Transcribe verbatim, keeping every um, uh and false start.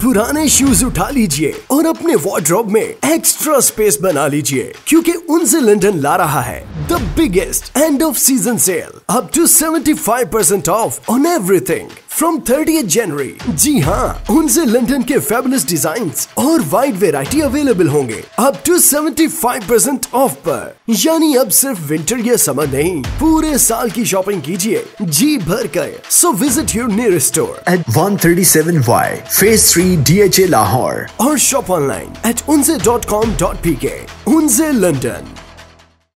पुराने शूज उठा लीजिए और अपने वार्डरोब में एक्स्ट्रा स्पेस बना लीजिए, क्योंकि उनसे लंदन ला रहा है the biggest end of season sale up to seventy five percent off on everything from thirtieth January. जी हाँ, उनसे लंदन के फैबुलस डिजाइन्स और वाइड वेराइटी अवेलेबल होंगे up to seventy five percent off पर। यानी अब सिर्फ विंटर या समर नहीं, पूरे साल की शॉपिंग कीजिए जी भर कर। So visit your nearest store at one thirty-seven Y, Phase three, D H A Lahore, और shop online at unse dot com dot p k। Unze London.